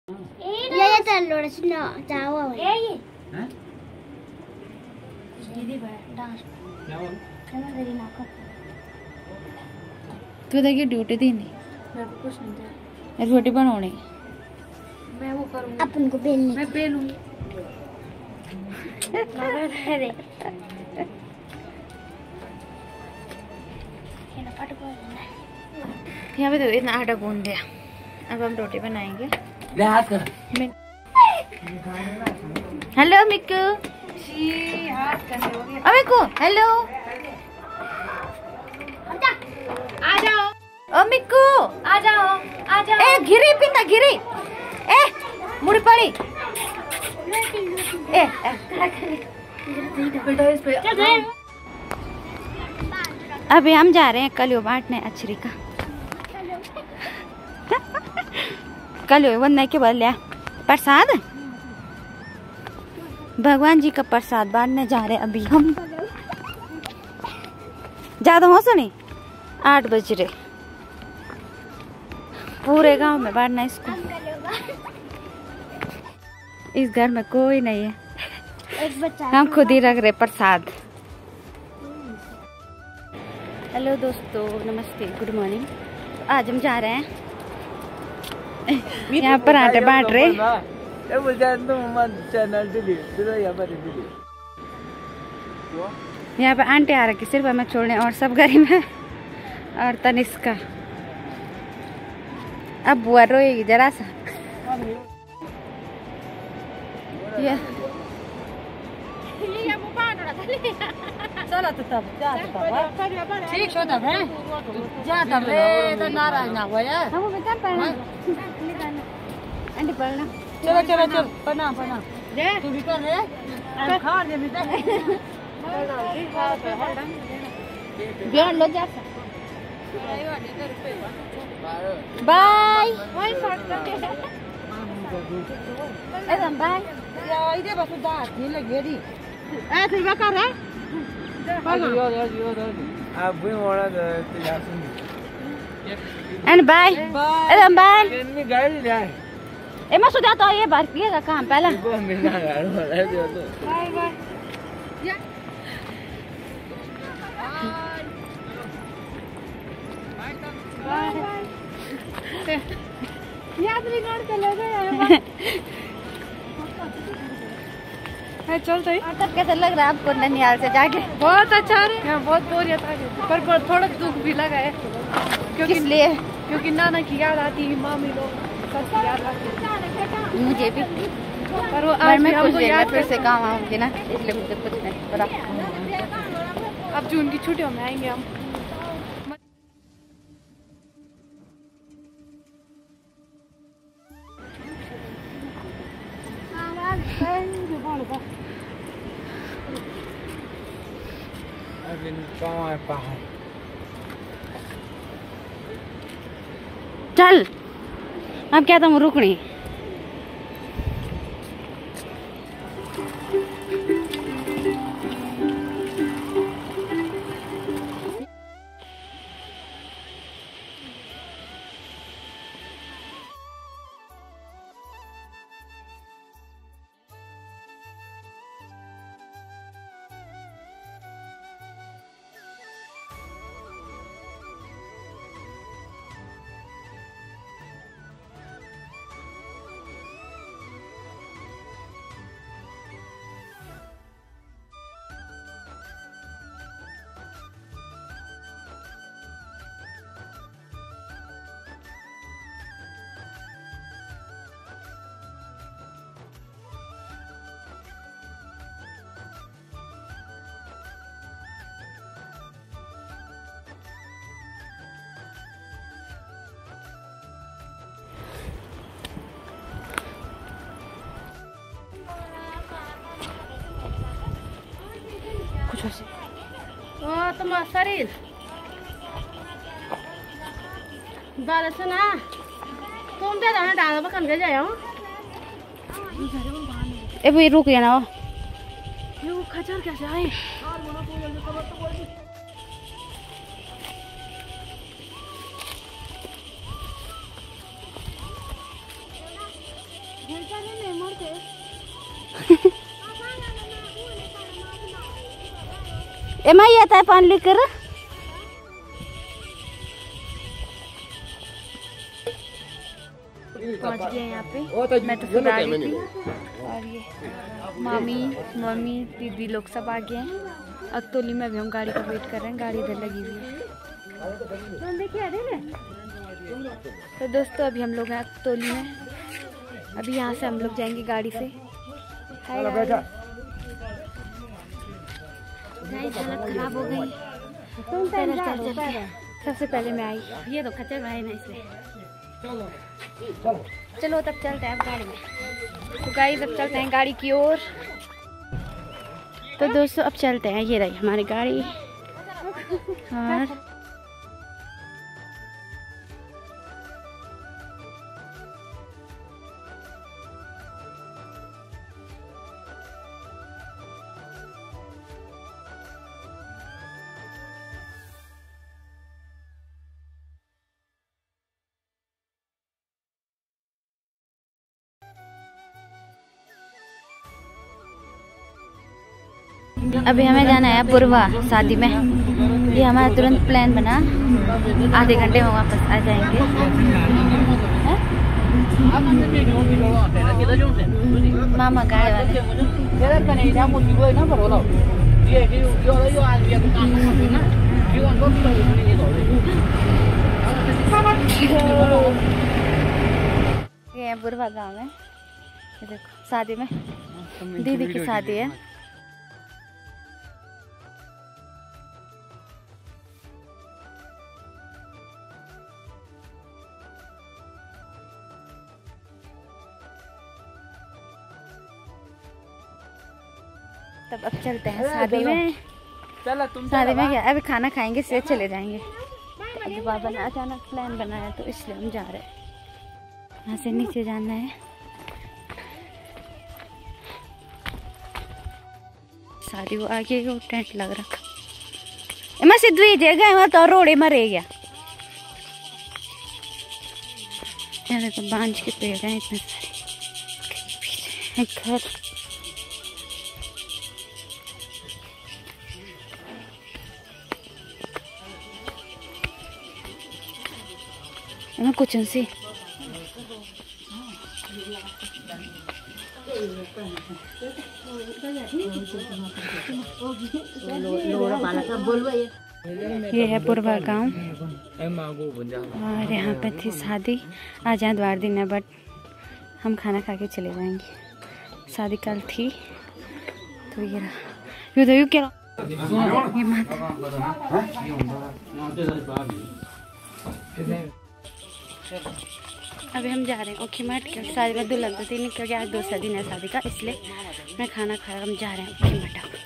ये चल सुनो जाओ ये हैं दीदी भाई डांस क्या बोल चलो तेरी नाक तू देखिए ड्यूटी दी नहीं मैं कुछ नहीं दे रोटी बनानी मैं वो करूंगी अपन को बेलनी मैं बेलूंगी अरे यहाँ पे तो इतना आटा गूंद दिया। अब हम रोटी बनाएंगे। हेलो मिक्कू। मिक्कू हेलो आ जाओ ओ मिक्कू आ जाओ आ जाओ ए गिरी पिंदा गिरी ए मुड़ी पड़ी ए बेटा इस पे अभी हम जा रहे हैं कलियो बांटने अचरी का कलियो बनने के बाद लिया प्रसाद भगवान जी का प्रसाद बांटने जा रहे हैं अभी हम। ज्यादा हो सुनी 8 बज रहे पूरे गांव में बांटना इसको। इस घर में कोई नहीं है एक बच्चा हम खुद ही रख रहे प्रसाद। हेलो दोस्तों नमस्ते गुड मॉर्निंग। आज हम जा रहे हैं यहाँ पर आटे बांट रहे। यहाँ पे आंटी आ रखी सिर्फ हमें छोड़ने और सब गरीब है और तनिष्का। अब बुआ रोएगी जरा सा। चलो तो तब जा ठीक हो तब है जा तब रे तो नाराज ना हो यार हम बेटा पढ़ना आंटी पढ़ना। चलो चलो चल प्रणाम प्रणाम तू भी कर रे खा दे बेटा बिहार लो जा बाय एकदम बाय यार इधर बस दांत नहीं लगे दी ए फिर क्या कर रहा है आप भी मोड़ा तो यार सुन एंड बाय एकदम बाय में गाड़ी ले आए ए मैं सुधा तो ये बार पिएगा काम पहला वो मिलना यार वाला जो तो बाय बाय याद रिकॉर्ड चले गए चल तो तब कैसा लग रहा है आपको ननिहाल से जाके? बहुत अच्छा है बहुत बोरियत आ गई पर थोड़ा दुख भी लगा है क्योंकि नाना की याद आती है मामी लोग सबकी याद आती मुझे भी पर वो आज मैं कुछ देर में फिर से काम आऊंगी ना इसलिए मुझे कुछ नहीं पता। अब जून की छुट्टियों में आएंगे हम। अभी कहाँ है पहाड़ चल अब क्या तुम रुकनी तुम शरीर बाल सुना तुम दे दाना डाल पकड़ के जाओ ए भाई रुक जाना ये वो खचर कैसे आए एम आई आता है पानी लेकर। पहुंच गए यहाँ पे। मैं तो सुना रही थी और ये मम्मी दीदी लोग सब आ गए हैं। अक्तोली में भी हम गाड़ी का वेट कर रहे हैं, गाड़ी इधर लगी हुई है। तो दोस्तों अभी हम लोग हैं अक्तोली में। अभी यहाँ से हम लोग जाएंगे गाड़ी से। हालत खराब हो गई। सबसे पहले मैं आई, ये तो खच्चर भाई ना इसलिए। चलो तब चलते हैं अब गाड़ी में। तो गाइस अब चलते हैं गाड़ी की ओर। तो दोस्तों अब चलते हैं, ये रही हमारी गाड़ी। और अभी हमें जाना है पूर्वा शादी में। ये हमारा तुरंत प्लान बना, आधे घंटे में वापस आ जाएंगे। मामा गाड़ी वाले ये पूर्वा गाँव में। देखो शादी में दीदी की शादी है। तब अब चलते हैं शादी में। शादी में क्या अभी खाना खाएंगे, से चले जाएंगे। तो अभी बाबा ने अचानक प्लान बनाया तो इसलिए हम जा रहे हैं। यहाँ से नीचे जाना है। शादी वो आगे वो टेंट लग रखा। मैं सिद्धू ही जगह वहाँ तो रोड़े में रह गया। यहाँ देखो बांझ के पेड़ हैं इतने सारे। घर कुछ से ये है पूर्वा गांव और यहाँ पे थी शादी। आज यहाँ द्वार दिन है बट हम खाना खा के चले जाएंगे। शादी कल थी तो ये रहा। यू क्या ये मत अभी हम जा रहे हैं ओखी मठ के शादी में दुल्हन तो तीन क्योंकि आज दूसरा दिन है शादी का, इसलिए मैं खाना खाया हम जा रहे हैं ओखी मठ।